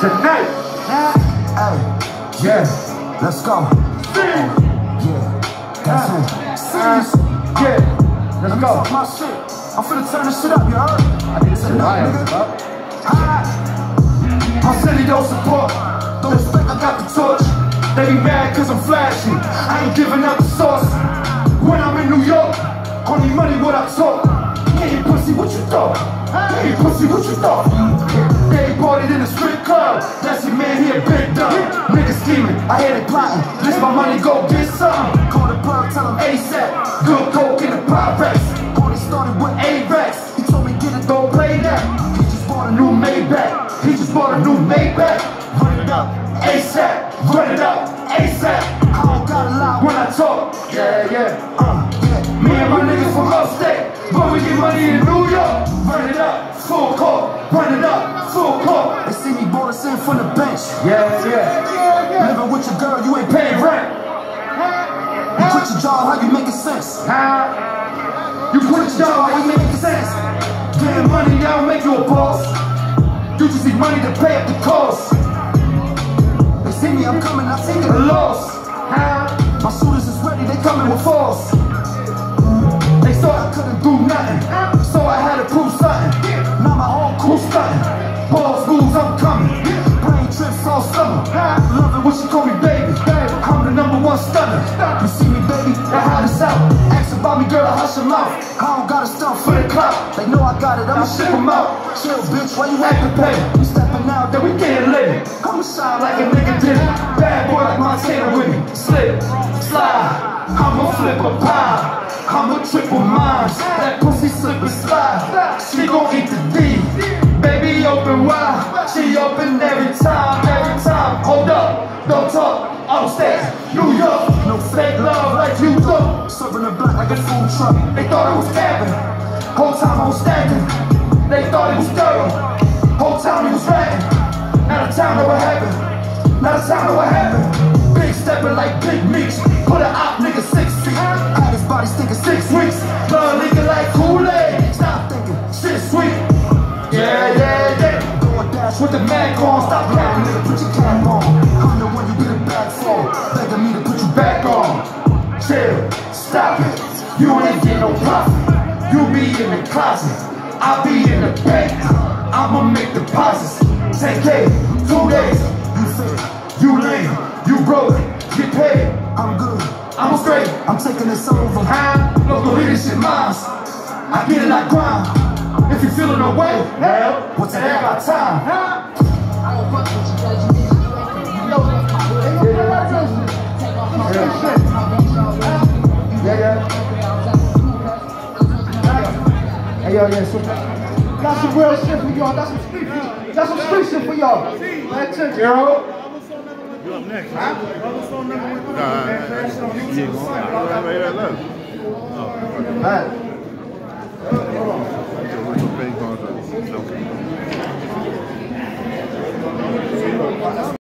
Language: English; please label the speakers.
Speaker 1: tonight.
Speaker 2: Hey,
Speaker 1: Yeah.
Speaker 2: let's go. Yeah, that's it. Serious.
Speaker 1: Yeah. Let's go.
Speaker 2: Talk my shit. I'm finna turn this shit up, you heard?
Speaker 1: I need to sit down, nigga.
Speaker 2: My city don't support. Don't expect I got the torch. They be mad cause I'm flashy. I ain't giving up the sauce. When I'm in New York, only money what I talk. Yeah, you pussy, what you thought? Yeah, you pussy, what you thought? They bought it in a strip club. That's your man here, big dumb. Niggas scheming, I hear they plotting. This my money, go get some. Call the plug, tell him ASAP. Good coke in the Pyrex. Party started with A-Rex. He told me get it, don't play that. He just bought a new Maybach. He just bought a new Maybach. Run it up, ASAP. Run it up, ASAP. I don't gotta lie when I talk.
Speaker 1: Yeah, yeah.
Speaker 2: Me and my niggas from upstate, but we get money in New York. Run it up, full court. Run it up, full court. They see me bonus in from the bench.
Speaker 1: Yeah, yeah.
Speaker 2: Living with your girl, you ain't paying rent. You quit your job, how you making sense? You quit your job, how you making sense? Getting money, that don't make you a boss. You just need money to pay up the cost. They see me, I'm coming, I take it a loss. My shooters is ready, they coming with force. They thought I couldn't do nothing, so I had to prove something. Now my whole crew stunting. Balls moves, I'm coming. Brain trips all summer. Love it when she call me baby. I'm the #1 stunner. You see me, baby, that how this out. Ask about me, girl, I hush your mouth. I don't got a stuff for the clout. They know I got it, I'ma ship them out. Chill, bitch, why you acting petty? You stepping out, then we getting lit. I'ma shine like a nigga did it. Bad boy like Montana with me. Slip, slide. I'ma flip a pie. I'ma triple mines. That pussy slip and slide. She gon' eat the D. Baby open wide. She open every time, every time. Hold up, don't talk. Upstate, New York. No fake love like you do. Serving the block like a food truck. They thought I was capping. Whole time I was stacking. They thought it was dirty. Whole time he was ratting. Now the time know what happened. Now the time know what happened. Big stepping like Big Meech. Put an op nigga 6 feet. Had his body stinking 6 weeks. Blood leaking like Kool-Aid. Stop thinking, shit sweet. Yeah, yeah, yeah. Going dash with the mag on. Stop playing, nigga, put your cap on. I'm the one you get it back for. Begging me to put you back on. Chill, stop it. You ain't get no profit. You be in the closet. I be in the bank. I'ma make deposits. 10K, 2 days. You fit, you lame, you broke, get paid. I'm good, I'm straight. I'm taking this over. Local leadership minds. I get it, I grind. If you feeling no way, hell, what's that about time?
Speaker 3: I don't fuck with you because you need
Speaker 1: Hey, yo, yeah, so that's some real shit for y'all. That's some street shit. That's some street shit for y'all. Let's check, Gerald.
Speaker 4: You up next?
Speaker 1: Huh?
Speaker 4: Nah,
Speaker 1: All right.